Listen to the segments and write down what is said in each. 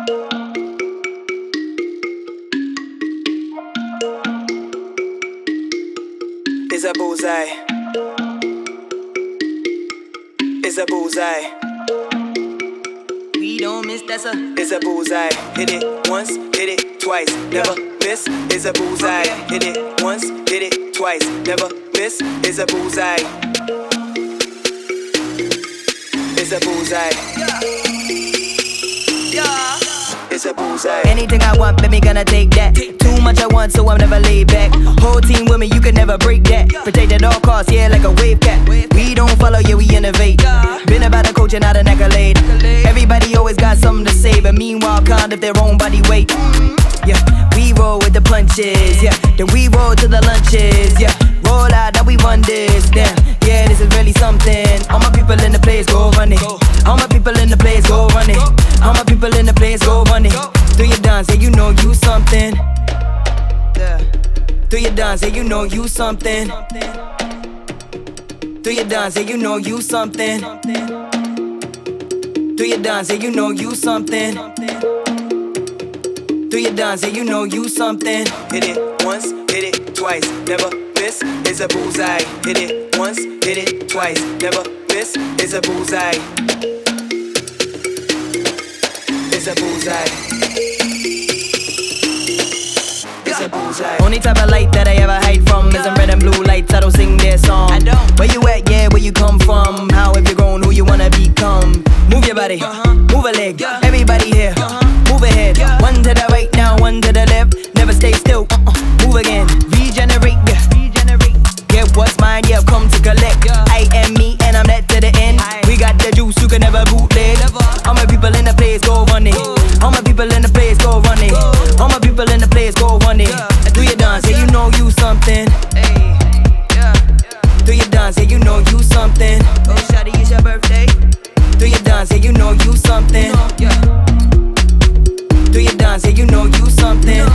It's a bullseye. It's a bullseye. We don't miss, that's a. It's a bullseye. Hit it once, hit it twice, never miss. It's a bullseye. Hit it once, hit it twice, never miss. It's a bullseye. It's a bullseye. Yeah. It's a bullseye. Anything I want, baby, gonna take that. Too much I want, so I'm never laid back. Whole team with me, you can never break that. Protect at all costs, yeah, like a wave cap. We don't follow, yeah, we innovate. Been about the coach and not an accolade. Everybody always got something to say, but meanwhile, can't if their own body weight. Yeah, we roll with the punches, yeah. Then we roll to the lunches, yeah. Roll out, now we run this, damn. Yeah, this is really something. All my people in the place, go run it. All my people in the place, go run it. All my people in the place, go run it. Do your dance, yeah, you know you something. Do your dance, yeah, you know you something. Do your dance, yeah, you know you something. Do your dance, yeah, you know you something. Do your dance, yeah, you know you something. Hit it once, hit it twice, never miss. It's a bullseye. Hit it once, hit it twice, never miss. It's a bullseye. It's a bullseye. It's a bullseye. Only type of light that I ever hide from is them red and blue lights. I don't sing their song. I don't. Where you at? Yeah, where you come from? How have you grown? Who you wanna become? Move your body, move a leg. Everybody here, move ahead. One to the right now, one to the left. Never stay still. Move again. Regenerate, yeah. Get what's mine, yeah. Come to collect. I am me, and I'm that to the end. We got the juice, you can never bootleg. All my people in the place, go run it. All my people in the place, go run it. All my people in the place, go run it. Do your dance, yeah, you know you something. Do your dance, yeah, you know you something. Oh, shawty, it's your birthday. Do your dance, yeah, you know you something. Do your dance, yeah, you know you something.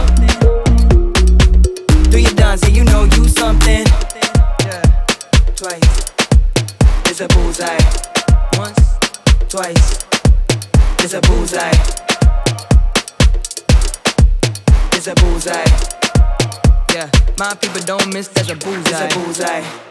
Do your dance, yeah, you know you something. Twice. It's a bullseye. Once, Twice. It's a bullseye. It's a bullseye. yeah. My people don't miss, that's a bullseye. It's a bullseye.